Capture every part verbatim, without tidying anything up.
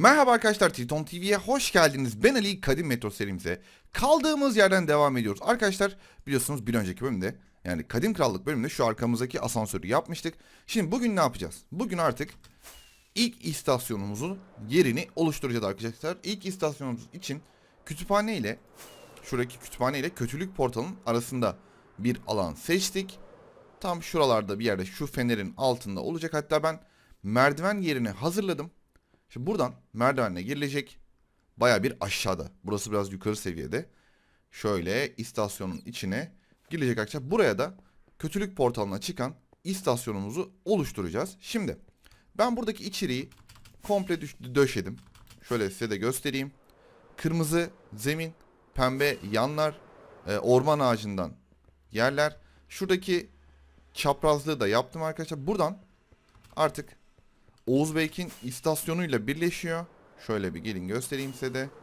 Merhaba arkadaşlar, Triton T V'ye hoş geldiniz. Ben Ali, Kadim Metro serimize kaldığımız yerden devam ediyoruz. Arkadaşlar biliyorsunuz bir önceki bölümde, yani Kadim Krallık bölümünde şu arkamızdaki asansörü yapmıştık. Şimdi bugün ne yapacağız? Bugün artık ilk istasyonumuzun yerini oluşturacağız arkadaşlar. İlk istasyonumuz için kütüphane ile şuradaki kütüphane ile kötülük portalının arasında bir alan seçtik. Tam şuralarda bir yerde, şu fenerin altında olacak. Hatta ben merdiven yerini hazırladım. Şimdi buradan merdivenle girilecek. Baya bir aşağıda. Burası biraz yukarı seviyede. Şöyle istasyonun içine girilecek arkadaşlar. Buraya da kötülük portalına çıkan istasyonumuzu oluşturacağız. Şimdi ben buradaki içeriği komple döşedim. Şöyle size de göstereyim. Kırmızı zemin, pembe yanlar, e, orman ağacından yerler. Şuradaki çaprazlığı da yaptım arkadaşlar. Buradan artık Oğuz Bey'in istasyonuyla birleşiyor. Şöyle bir gelin göstereyim size de.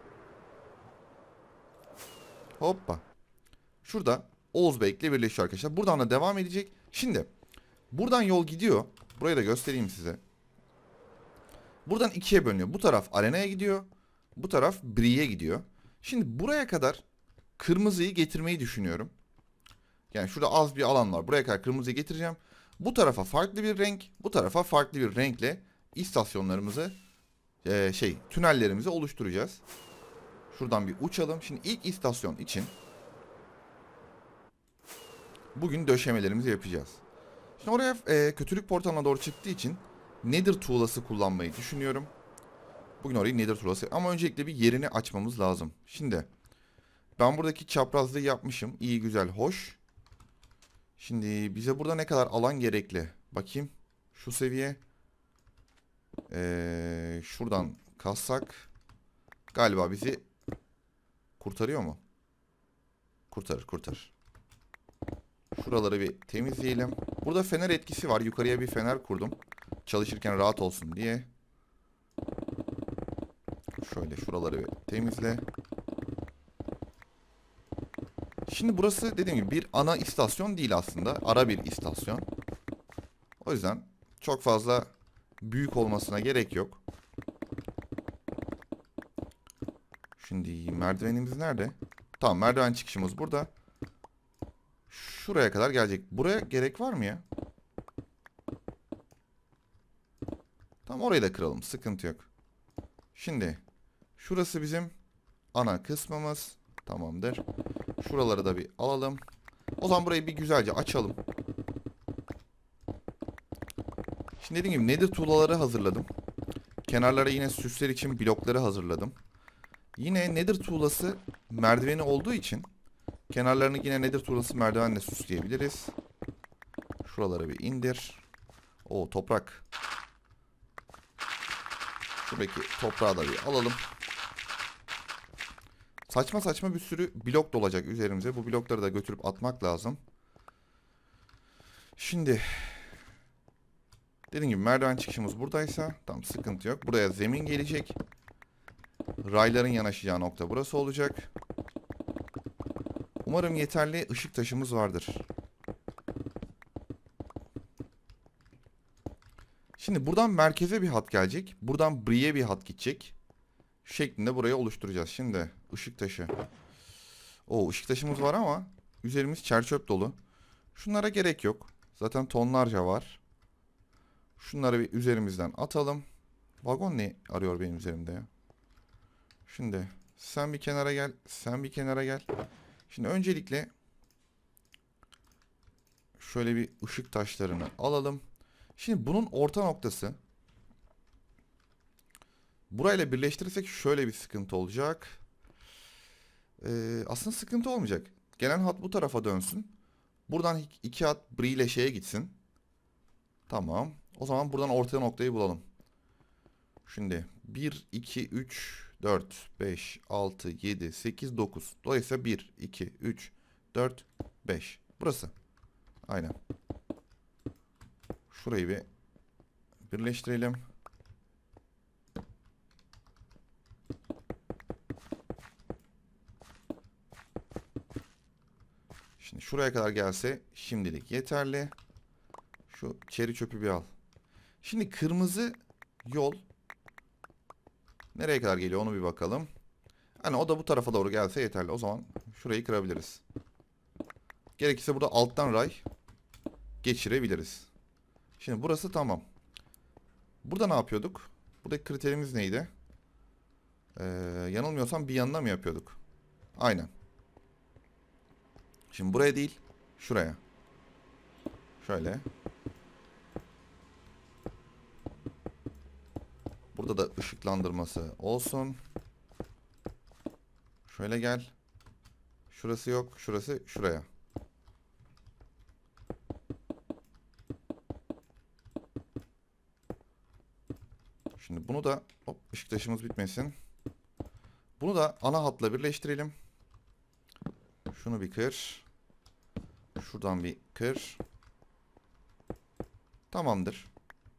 Hoppa. Şurada Oğuz Bey'le birleşiyor arkadaşlar. Buradan da devam edecek. Şimdi buradan yol gidiyor. Burayı da göstereyim size. Buradan ikiye bölünüyor. Bu taraf arenaya gidiyor. Bu taraf Brie'ye gidiyor. Şimdi buraya kadar kırmızıyı getirmeyi düşünüyorum. Yani şurada az bir alan var. Buraya kadar kırmızıyı getireceğim. Bu tarafa farklı bir renk, bu tarafa farklı bir renkle istasyonlarımızı, e, şey, tünellerimizi oluşturacağız. Şuradan bir uçalım. Şimdi ilk istasyon için bugün döşemelerimizi yapacağız. Şimdi oraya e, kötülük portalına doğru çıktığı için Nether tuğlası kullanmayı düşünüyorum. Bugün orayı Nether tuğlası, ama öncelikle bir yerini açmamız lazım. Şimdi ben buradaki çaprazlığı yapmışım. İyi, güzel, hoş. Şimdi bize burada ne kadar alan gerekli? Bakayım. Şu seviye. Ee, şuradan kassak galiba bizi kurtarıyor mu? Kurtarır, kurtarır. Şuraları bir temizleyelim. Burada fener etkisi var. Yukarıya bir fener kurdum. Çalışırken rahat olsun diye. Şöyle şuraları bir temizle. Şimdi burası dediğim gibi bir ana istasyon değil aslında. Ara bir istasyon. O yüzden çok fazla büyük olmasına gerek yok. Şimdi merdivenimiz nerede? Tamam, merdiven çıkışımız burada. Şuraya kadar gelecek. Buraya gerek var mı ya? Tamam, orayı da kıralım. Sıkıntı yok. Şimdi şurası bizim ana kısmımız. Tamamdır. Şuraları da bir alalım. O zaman burayı bir güzelce açalım. Şimdi dediğim gibi Nether tuğlaları hazırladım. Kenarlara yine süsler için blokları hazırladım. Yine Nether tuğlası merdiveni olduğu için kenarlarını yine Nether tuğlası merdivenle süsleyebiliriz. Şuraları bir indir. O toprak. Şuradaki toprağı da bir alalım. Saçma saçma bir sürü blok dolacak üzerimize. Bu blokları da götürüp atmak lazım. Şimdi dediğim gibi merdiven çıkışımız buradaysa tam sıkıntı yok. Buraya zemin gelecek. Rayların yanaşacağı nokta burası olacak. Umarım yeterli ışık taşımız vardır. Şimdi buradan merkeze bir hat gelecek. Buradan Brie'ye bir hat gidecek. Şu şeklinde burayı oluşturacağız. Şimdi ışık taşı. O ışık taşımız var ama üzerimiz çerçöp dolu. Şunlara gerek yok. Zaten tonlarca var. Şunları bir üzerimizden atalım. Vagon ne arıyor benim üzerimde ya? Şimdi sen bir kenara gel. Sen bir kenara gel. Şimdi öncelikle şöyle bir ışık taşlarını alalım. Şimdi bunun orta noktası, burayla birleştirirsek şöyle bir sıkıntı olacak. Ee, aslında sıkıntı olmayacak. Gelen hat bu tarafa dönsün. Buradan iki hat Brie ile şeye gitsin. Tamam. O zaman buradan orta noktayı bulalım. Şimdi bir, iki, üç, dört, beş, altı, yedi, sekiz, dokuz. Dolayısıyla bir, iki, üç, dört, beş. Burası. Aynen. Şurayı bir birleştirelim. Şimdi şuraya kadar gelse şimdilik yeterli. Şu çeri çöpü bir al. Şimdi kırmızı yol Nereye kadar geliyor onu bir bakalım. Hani o da bu tarafa doğru gelse yeterli. O zaman şurayı kırabiliriz. Gerekirse burada alttan ray geçirebiliriz. Şimdi burası tamam. Burada ne yapıyorduk? Buradaki kriterimiz neydi? Ee, yanılmıyorsam bir yanına mı yapıyorduk? Aynen. Şimdi buraya değil, şuraya. Şöyle. Burada da ışıklandırması olsun. Şöyle gel. Şurası yok, şurası şuraya. Şimdi bunu da hop, ışık taşımız bitmesin. Bunu da ana hatla birleştirelim. Şunu bir kır. Şuradan bir kır. Tamamdır.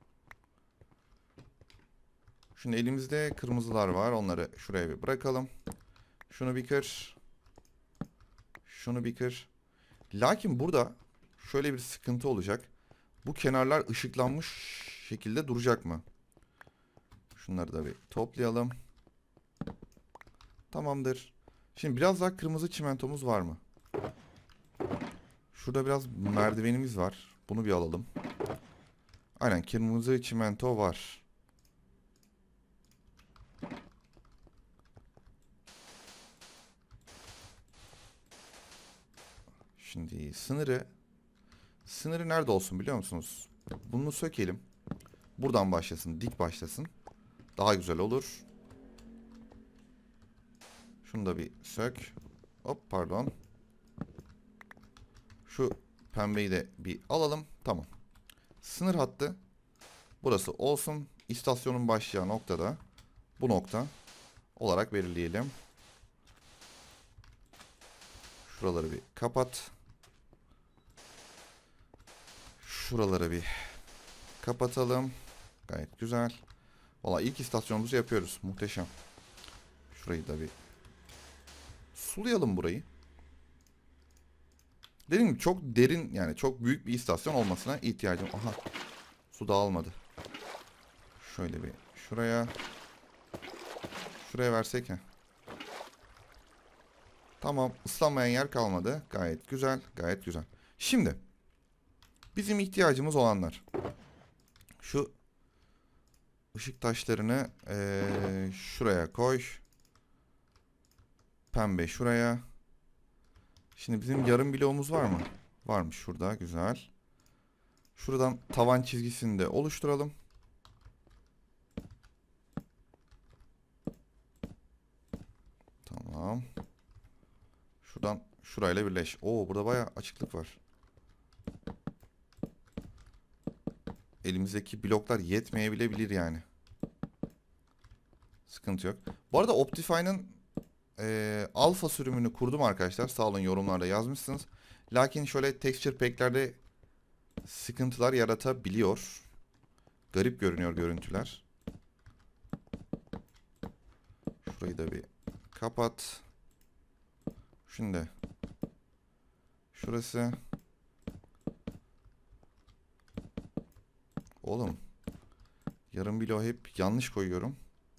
Şimdi elimizde kırmızılar var. Onları şuraya bir bırakalım. Şunu bir kır. Şunu bir kır. Lakin burada şöyle bir sıkıntı olacak. Bu kenarlar ışıklanmış şekilde duracak mı? Şunları da bir toplayalım. Tamamdır. Şimdi biraz daha kırmızı çimentomuz var mı? Şurada biraz merdivenimiz var. Bunu bir alalım. Aynen kırmızı çimento var. Şimdi sınırı sınırı nerede olsun biliyor musunuz? Bunu sökelim. Buradan başlasın, dik başlasın. Daha güzel olur. Şunu da bir sök. Hop pardon. Şu pembeyi de bir alalım. Tamam. Sınır hattı burası olsun. İstasyonun başlayacağı noktada bu nokta olarak belirleyelim. Şuraları bir kapat. Şuraları bir kapatalım. Gayet güzel. Valla ilk istasyonumuzu yapıyoruz. Muhteşem. Şurayı da bir sulayalım burayı. Dediğim gibi çok derin yani çok büyük bir istasyon olmasına ihtiyacım. Aha. Su dağılmadı. Şöyle bir şuraya. Şuraya versek ya. Tamam. Islanmayan yer kalmadı. Gayet güzel. Gayet güzel. Şimdi. Bizim ihtiyacımız olanlar. Şu ışık taşlarını ee, şuraya koy. Pembe şuraya. Şimdi bizim yarım bloğumuz var mı? Varmış şurada. Güzel. Şuradan tavan çizgisini de oluşturalım. Tamam. Şuradan şurayla birleş. Oo burada bayağı açıklık var. Elimizdeki bloklar yetmeyebilebilir yani. Sıkıntı yok. Bu arada Optifine'ın e, alfa sürümünü kurdum arkadaşlar. Sağ olun yorumlarda yazmışsınız. Lakin şöyle texture pack'lerde sıkıntılar yaratabiliyor. Garip görünüyor görüntüler. Şurayı da bir kapat. Şimdi şurası. Oğlum yarım bloğu hep yanlış koyuyorum.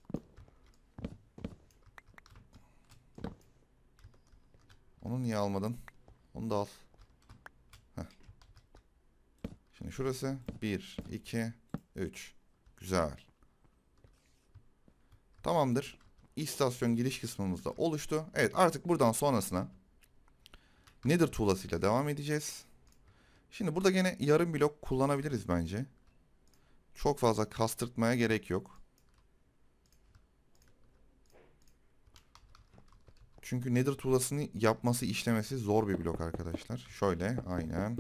Onu niye almadın? Onu da al. Heh. Şimdi şurası bir, iki, üç. Güzel. Tamamdır. İstasyon giriş kısmımız da oluştu. Evet artık buradan sonrasına Nether tuğlasıyla devam edeceğiz. Şimdi burada gene yarım blok kullanabiliriz bence. Çok fazla kastırtmaya gerek yok. Çünkü Nether tuğlasını yapması, işlemesi zor bir blok arkadaşlar. Şöyle, aynen.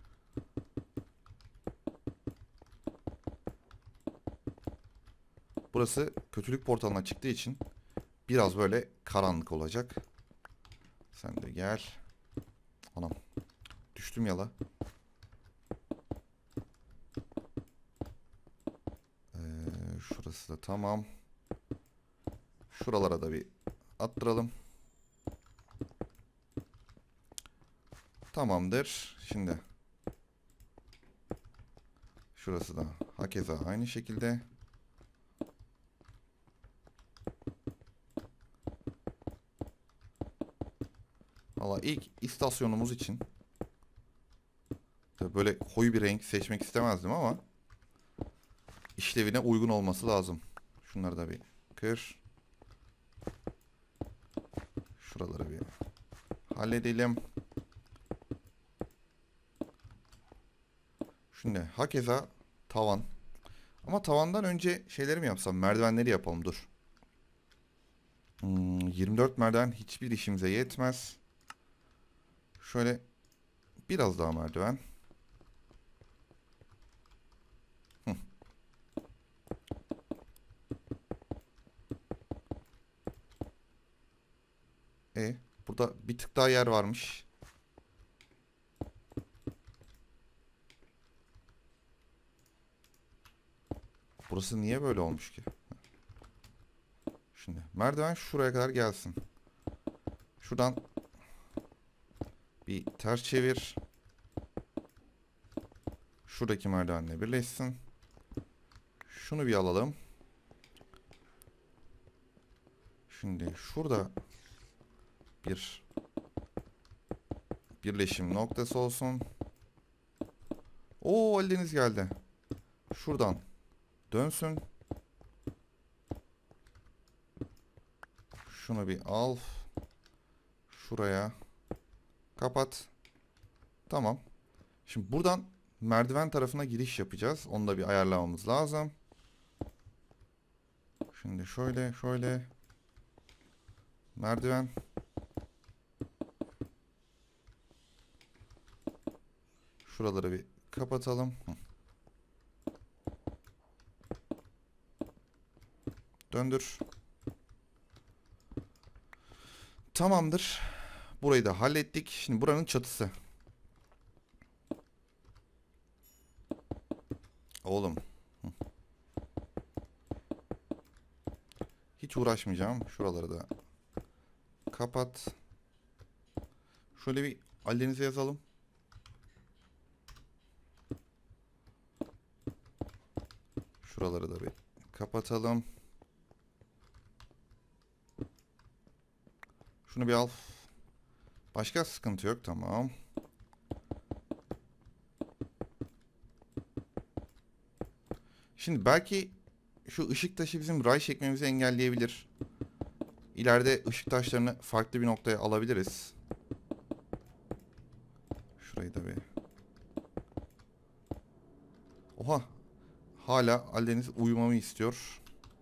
Burası kötülük portalına çıktığı için biraz böyle karanlık olacak. Sen de gel. Anam. Düştüm yala. Ee, şurası da tamam. Şuralara da bir attıralım. Tamamdır. Şimdi şurası da hakeza aynı şekilde. Valla ilk istasyonumuz için tabii böyle koyu bir renk seçmek istemezdim ama işlevine uygun olması lazım. Şunları da bir kır. Şuraları bir halledelim. Şimdi hakeza tavan. Ama tavandan önce şeyleri mi yapsam? Merdivenleri yapalım, dur. Hmm, yirmi dört merdiven hiçbir işimize yetmez. Şöyle biraz daha merdiven. Hı. E, burada bir tık daha yer varmış. Burası niye böyle olmuş ki? Şimdi merdiven şuraya kadar gelsin. Şuradan bir ters çevir. Şuradaki merdivenle birleşsin. Şunu bir alalım. Şimdi şurada bir birleşim noktası olsun. Oo, Aldeniz geldi. Şuradan dönsün. Şunu bir al. Şuraya kapat. Tamam. Şimdi buradan merdiven tarafına giriş yapacağız. Onu da bir ayarlamamız lazım. Şimdi şöyle şöyle. Merdiven. Şuraları bir kapatalım. Hı. Döndür. Tamamdır. Burayı da hallettik. Şimdi buranın çatısı. Oğlum. Hı. Hiç uğraşmayacağım. Şuraları da kapat. Şöyle bir Aldeniz'e yazalım. Şuraları da bir kapatalım. Şunu bir al. Başka sıkıntı yok, tamam. Şimdi belki şu ışık taşı bizim ray çekmemizi engelleyebilir. İleride ışık taşlarını farklı bir noktaya alabiliriz. Şurayı da bir... Oha! Hala Aldeniz uyumamı istiyor.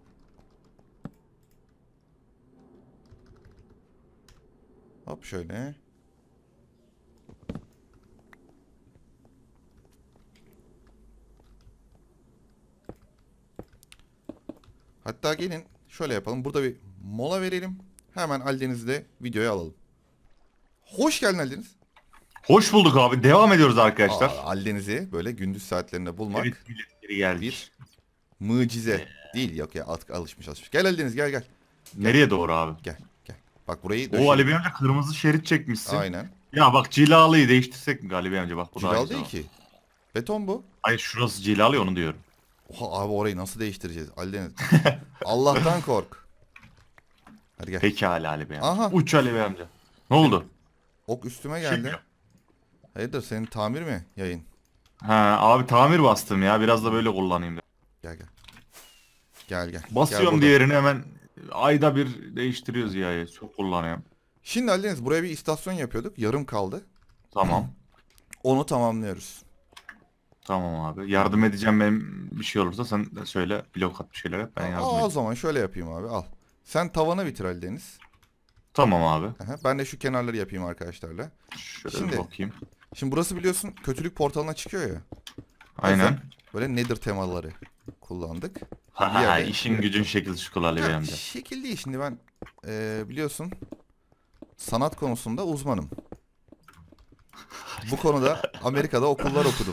Hop şöyle. Hatta gelin şöyle yapalım. Burada bir mola verelim. Hemen Aldeniz'i de videoya alalım. Hoş geldin Aldeniz. Hoş bulduk abi. Devam ediyoruz arkadaşlar. Aa, Aldeniz'i böyle gündüz saatlerinde bulmak Evet, geri geldik. bir mucize. Değil, yok ya, at, alışmış alışmış. Gel Aldeniz, gel gel. Nereye doğru abi? Gel gel. Bak burayı O döşeyelim. Ali Bey amca kırmızı şerit çekmişsin. Aynen. Ya bak cilalıyı değiştirsek mi Ali Bey amca, bak bu daha Cilal güzel değil ama. ki. Beton bu. Hayır, şurası cilalı, onu diyorum. Oha abi, orayı nasıl değiştireceğiz Aldeniz? Allah'tan kork. Hadi gel. Pekala Ali Bey amca. Aha. Uç Ali Bey amca. Ne oldu? Ok üstüme Şey geldi. mi? Hayırdır, senin tamir mi yayın? Ha abi, tamir bastım ya. Biraz da böyle kullanayım dedim. Gel gel. Gel gel. Gel Basıyorum burada. diğerini, hemen ayda bir değiştiriyoruz ya. Çok kullanıyorum. Şimdi Aldeniz, buraya bir istasyon yapıyorduk. Yarım kaldı. Tamam. Onu tamamlıyoruz. Tamam abi. Yardım edeceğim, benim bir şey olursa sen de söyle. Blok at, bir şeyler yap, ben yardım Aa, o edeyim. zaman şöyle yapayım abi, al. Sen tavanı bitir Aldeniz. Tamam abi. Aha, ben de şu kenarları yapayım arkadaşlarla. Şöyle Şimdi- bir bakayım. Şimdi burası biliyorsun kötülük portalına çıkıyor ya. O Aynen. yüzden böyle Nether temaları kullandık. Ha Bir ha, yerde- işin gücün şekil şukul Ali Bey Ya, amca. şekil değil, şimdi ben e, biliyorsun sanat konusunda uzmanım. Bu konuda Amerika'da okullar okudum.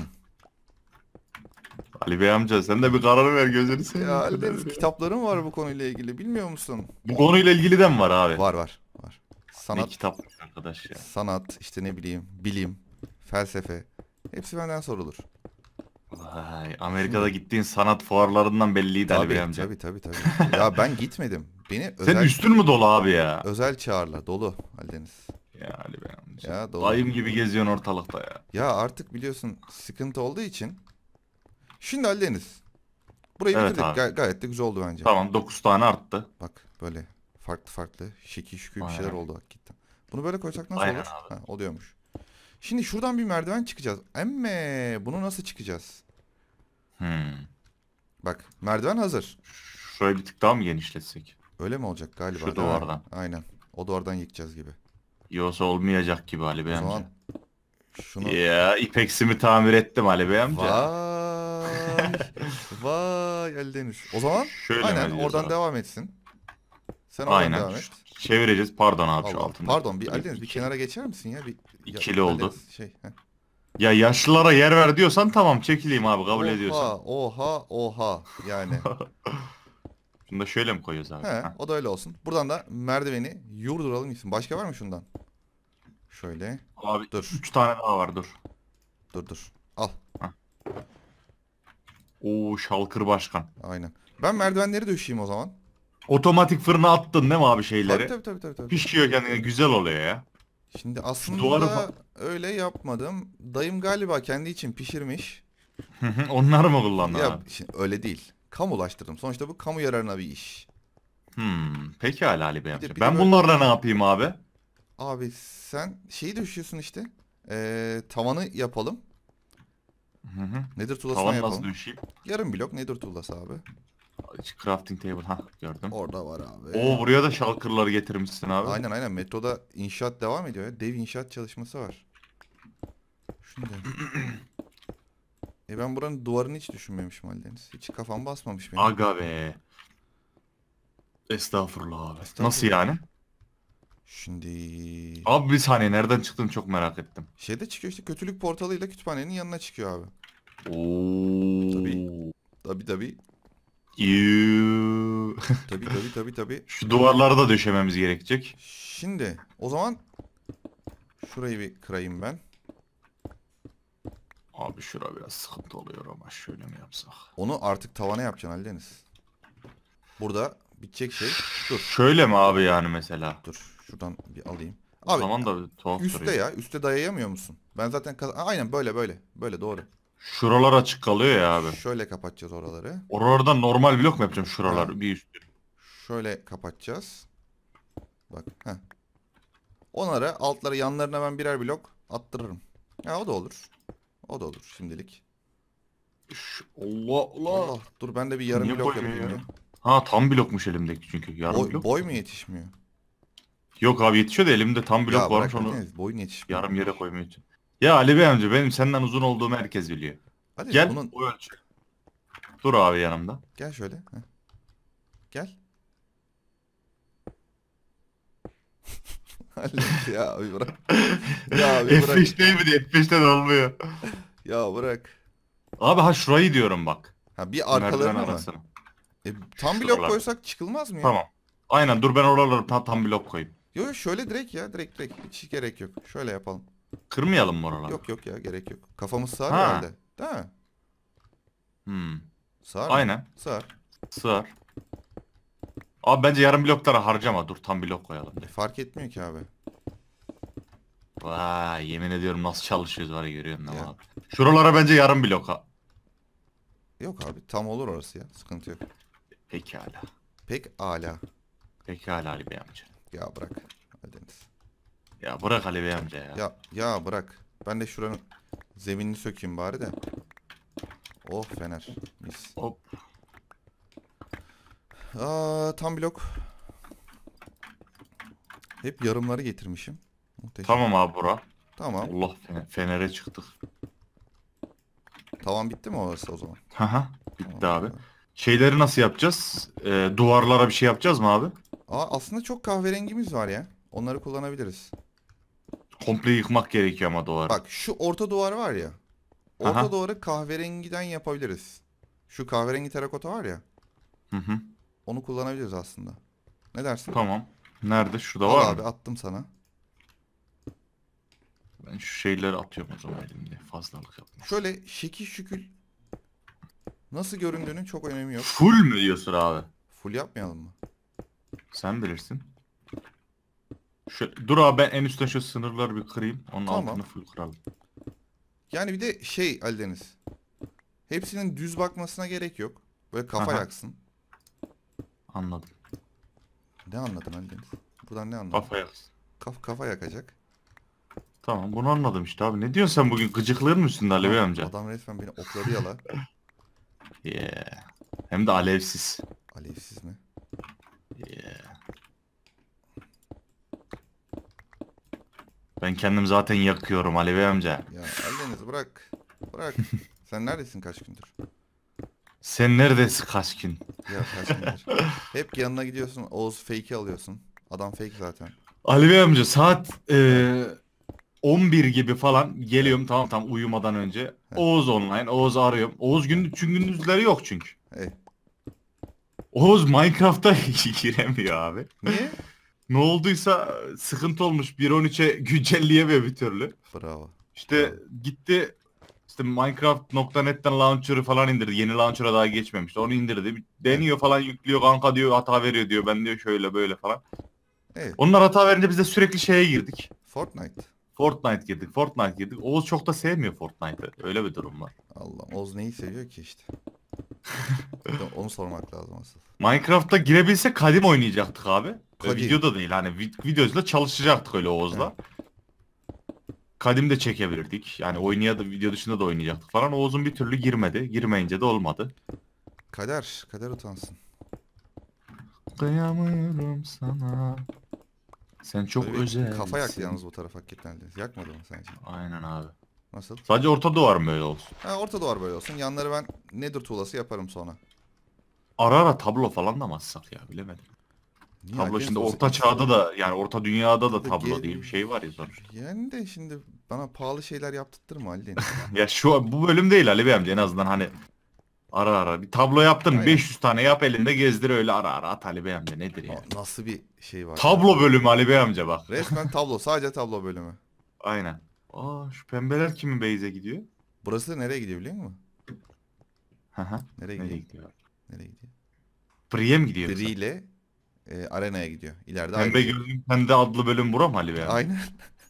Ali Bey amca, sen de bir karar ver, gözünü seveyim. Ya Aldeniz, kitaplarım var bu konuyla ilgili, bilmiyor musun? Bu konuyla ilgili de mi var abi? Var var var. Ne Sanat, kitap arkadaş ya. sanat işte ne bileyim, bilim, felsefe, hepsi benden sorulur. Vay, Amerika'da gittiğin sanat fuarlarından belliydi Ali Bey Tabii amca. tabii tabii tabii. Ya ben gitmedim. Beni Senin özel üstün mü dolu abi ya? özel çağrılar dolu Aldeniz. Ya Ali Bey amca. Ya doğru. Dayım gibi geziyorsun ortalıkta ya. Ya artık biliyorsun sıkıntı olduğu için. Şimdi Ali Deniz. Burayı Evet bitirdik. abi. Gay- gayet de güzel oldu bence. Tamam dokuz tane arttı. Bak böyle farklı farklı şekil şükür bir şeyler Aynen. oldu hakikaten. Bunu böyle koysak nasıl Aynen olur? abi. Ha, oluyormuş. Şimdi şuradan bir merdiven çıkacağız. Emme bunu nasıl çıkacağız? Hmm. Bak merdiven hazır. Şurayı bir tık daha mı genişletsek? Öyle mi olacak galiba? Şu değil mi? duvardan. Aynen. O duvardan yıkacağız gibi. Yoksa olmayacak gibi Ali Bey O amca. zaman şunu... Ya ipeksimi tamir ettim Ali Bey amca. Vay. Vay Ali Deniz. O zaman Şöyle mi aynen edeceğiz oradan abi? devam etsin. Sen oradan Aynen. devam et. Çevireceğiz. Pardon abi şu Allah. altında. Pardon bir Ali Deniz bir kenara geçer misin ya? Bir, İkili ya, Ali oldu. Deniz, Şey, heh. Ya yaşlılara yer ver diyorsan tamam çekileyim abi kabul Oha, ediyorsan. oha, oha. Yani. Şunu da şöyle mi koyuyoruz abi? He, Heh. o da öyle olsun. Buradan da merdiveni yurduralım gitsin. Başka var mı şundan? Şöyle. Abi Dur. üç tane daha var dur. Dur dur. Al. Oo Şalkır Başkan. Aynen. Ben merdivenleri döşeyeyim o zaman. Otomatik fırına attın değil mi abi şeyleri? Tabii tabii tabii tabii. tabii. Pişiyor kendine güzel oluyor ya. Şimdi aslında duvarı fa- öyle yapmadım. Dayım galiba kendi için pişirmiş. Hı hı, onları mı kullandın Ya abi? şimdi öyle değil. Kamulaştırdım. Sonuçta bu kamu yararına bir iş. Hmm, peki hala Ali Bey Bir de- amca. bir de Ben böyle- bunlarla ne yapayım abi? Abi sen şeyi döşüyorsun işte. Ee, tavanı yapalım. Hı hı. Nedir tuğlasına Tavan yapalım. nasıl düşeyim? Yarım blok nedir tuğlası abi. Crafting table ha gördüm. Orada var abi. Oo buraya da şalkırları getirmişsin abi. Aynen aynen metroda inşaat devam ediyor ya. Dev inşaat çalışması var. Şimdi. E ben buranın duvarını hiç düşünmemişim Ali Deniz. Hiç kafam basmamış benim. Aga be. Estağfurullah abi. Estağfurullah. Nasıl yani? Şimdi Abi bir saniye nereden çıktın çok merak ettim. şeyde çıkıyor işte kötülük portalıyla kütüphanenin yanına çıkıyor abi. Oo. Tabii. Tabii tabii. Yuuu. Tabii tabii tabii tabii. Şu duvarları da döşememiz gerekecek. Şimdi o zaman şurayı bir kırayım ben. Abi şura biraz sıkıntı oluyor ama şöyle mi yapsak? Onu artık tavana yapacaksın Ali Deniz. Burada bitecek şey. Dur Şöyle mi abi yani mesela? dur. Şuradan bir alayım. O Abi zaman da bir tuhaf üstte duruyor. ya. Üste dayayamıyor musun? Ben zaten kaz- aynen böyle böyle. Böyle doğru. Şuralar açık kalıyor ya abi. Şöyle kapatacağız oraları. Oralardan normal blok mu yapacağım şuralar Ha. bir üst. Şöyle kapatacağız. Bak. Heh. Onları altları yanlarına ben birer blok attırırım. Ya o da olur. O da olur şimdilik. Ş- Allah Allah. Allah dur ben de bir yarım Niye blok koymuyor yapayım ya? ya. Ha tam blokmuş elimdeki çünkü. Yarım Boy, blok. boy mu yetişmiyor? Yok abi yetişiyor da elimde tam blok Ya varmış bırak onu Deniz, boyun yetişmiyor. yarım yere koymayı için. Ya Ali Bey amca benim senden uzun olduğumu herkes biliyor. Hadi Gel bunun o ölçü. Dur abi yanımda. gel şöyle. Heh. Gel. Hallet ya abi bırak. Ya abi F bırak. beş değil mi diye F beşten olmuyor. Ya bırak. Abi ha şurayı diyorum bak. Ha bir Merdiven arkalarına mı? arasına. E, tam blok Şuralar. koysak çıkılmaz mı ya? Tamam. Aynen dur ben oraları tam, tam blok koyayım. Yok yok şöyle direkt ya direkt direkt. Hiç gerek yok. Şöyle yapalım. Kırmayalım mı oraları? Yok yok ya gerek yok. Kafamız sığar Ha. herhalde. Değil mi? Hmm. Sığar mı? Aynen. Sığar. Sığar. Abi bence yarım bloklara harcama. Dur tam blok koyalım. E, fark etmiyor ki abi. Vay yemin ediyorum nasıl çalışıyoruz var ya görüyorsun değil mi Ya. abi? Şuralara bence yarım blok ha. Yok abi tam olur orası ya. Sıkıntı yok. Pekala. Pek ala. Pekala Ali Bey amca. Ya bırak. Hadi Deniz. Ya bırak Ali Bey amca ya. Ya ya bırak. Ben de şuranın zeminini sökeyim bari de. Oh fener. Mis. Hop. Aa, tam blok. Hep yarımları getirmişim. Muhteşem. Tamam abi bura. Tamam. Allah fe- fenere çıktık. Tavan bitti mi orası o zaman? Haha. Bitti Tamam. abi. Şeyleri nasıl yapacağız? Ee, duvarlara bir şey yapacağız mı abi? Aa, aslında çok kahverengimiz var ya. Onları kullanabiliriz. Komple yıkmak gerekiyor ama duvarı. Bak şu orta duvar var ya. Orta Aha. duvarı kahverengiden yapabiliriz. Şu kahverengi terakota var ya. Hı hı. Onu kullanabiliriz aslında. Ne dersin? Tamam. Nerede? Şurada Al var abi mı? attım sana. Ben şu şeyleri atıyorum o zaman elimde. Fazlalık yapma. Şöyle şekil şükül nasıl göründüğünün çok önemi yok. Full mü diyorsun abi? Full yapmayalım mı? Sen bilirsin. Şu, dur abi ben en üstten şu sınırları bir kırayım. Onun Tamam. altını full kıralım. Yani bir de şey Ali Deniz. Hepsinin düz bakmasına gerek yok. Böyle kafa Aha. yaksın. Anladım. Ne anladın Ali Deniz? Buradan ne anladın? Kafa yaksın. Kaf kafa yakacak. Tamam bunu anladım işte abi. Ne diyorsun sen bugün gıcıklığın mı üstünde Ali Bey Adam, amca? adam resmen beni okladı yala. Yeah. Hem de alevsiz. Alevsiz mi? Yeah. Ben kendim zaten yakıyorum Ali Bey amca. Ya Ali Deniz bırak. Bırak. Sen neredesin kaç gündür? Sen neredesin kaç gün? Ya kaç gündür? Hep yanına gidiyorsun. Oğuz fake'i alıyorsun. Adam fake zaten. Ali Bey amca saat eee on bir gibi falan geliyorum tamam tam uyumadan önce. Oğuz online, Oğuz arıyorum. Oğuz gündüz çünkü gündüzleri yok çünkü. Hey. Oğuz Minecraft'a giremiyor abi. Niye? Ne olduysa sıkıntı olmuş. bir nokta on üçe güncelleyemiyor bir türlü. Bravo. İşte gitti işte Minecraft nokta net'ten launcher'ı falan indirdi. Yeni launcher'a daha geçmemişti. Onu indirdi. Bir deniyor falan yüklüyor kanka diyor hata veriyor diyor. Ben diyor şöyle böyle falan. Evet. Onlar hata verince biz de sürekli şeye girdik. Fortnite. Fortnite girdik. Fortnite girdik. Oğuz çok da sevmiyor Fortnite'ı. Öyle bir durum var. Allah Oğuz neyi seviyor ki işte. Bir de onu sormak lazım asıl. Minecraft'ta girebilsek kadim oynayacaktık abi. Kadim. Videoda değil hani vid- videosuyla çalışacaktık öyle Oğuz'la. Kadim de çekebilirdik. Yani oynaya da video dışında da oynayacaktık falan. Oğuz'un bir türlü girmedi. Girmeyince de olmadı. Kader. Kader utansın. Kıyamıyorum sana. Sen çok Böyle bir özelsin. kafa yaktı yalnız bu taraf hakikaten. Yakmadı mı sence? Aynen abi. Nasıl? Sadece orta duvar mı böyle olsun? Ha, orta duvar böyle olsun. Yanları ben Nether tuğlası yaparım sonra. Ara ara tablo falan da mı atsak ya bilemedim. Niye Tablo Ali şimdi Deniz? orta çağda da yani orta dünyada da Burada tablo gel- diye bir şey var ya sonuçta. Yani de şimdi bana pahalı şeyler yaptırtma Ali Deniz. Ya şu bu bölüm değil Ali Bey amca en azından hani ara ara bir tablo yaptın Aynen. beş yüz tane yap elinde gezdir öyle ara ara at Ali Bey amca nedir ya? Aa, nasıl bir şey var? Tablo bölümü Ali Bey amca bak. Resmen tablo. Sadece tablo bölümü. Aynen. Aa şu pembeler kimin base'e gidiyor? Burası nereye gidiyor biliyor musun? Hı hı. Nereye Nereye gidiyor? gidiyor? Nereye gidiyor? Bri'ye mi gidiyor? Dri yoksa? ile e, arenaya gidiyor. İleride Pembe ayrı. gözlüm pembe adlı bölüm bura mı Ali Bey amca? Aynen.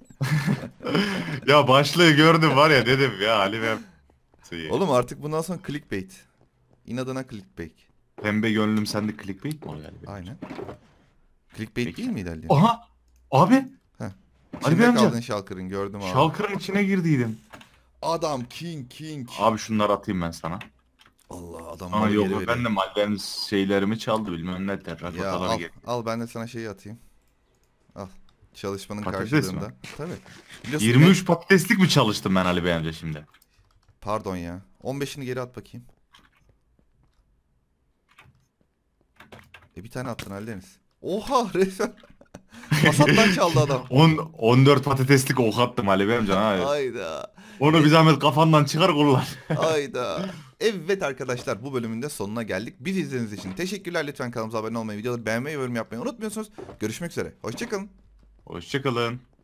Ya başlığı gördüm var ya dedim ya Ali Bey amca. Oğlum artık bundan sonra clickbait. İnadına clickbait. Pembe gönlüm sende clickbait mi oluyor Ali Bey? Aynen. Clickbait Peki. değil miydi Ali? Aha! Abi! Heh. Ali İçinde Bey amca. kaldın Shulker'ın gördüm abi. Şalkırın içine girdiydim. Adam king king. Abi şunları atayım ben sana. Allah adam Aa malı yok geri ben veriyor. de mahallenin şeylerimi çaldı bilmem ne Ya terrakotaları al, gel. al ben de sana şeyi atayım. Al. Çalışmanın Patates karşılığında. mi? Tabii. Biliyorsun yirmi üç ne- patateslik mi çalıştım ben Ali Bey amca şimdi? Pardon ya. on beşini geri at bakayım. E bir tane attın Ali Deniz. Oha resmen. Hasattan çaldı adam. on, on dört patateslik ok attım Ali Bey amca. Ha. Hayda. Onu bir zahmet kafandan çıkar kullan. Hayda. Evet arkadaşlar bu bölümün de sonuna geldik. Bizi izlediğiniz için teşekkürler. Lütfen kanalımıza abone olmayı, videoları beğenmeyi ve yorum yapmayı unutmuyorsunuz. Görüşmek üzere. Hoşçakalın. Hoşçakalın.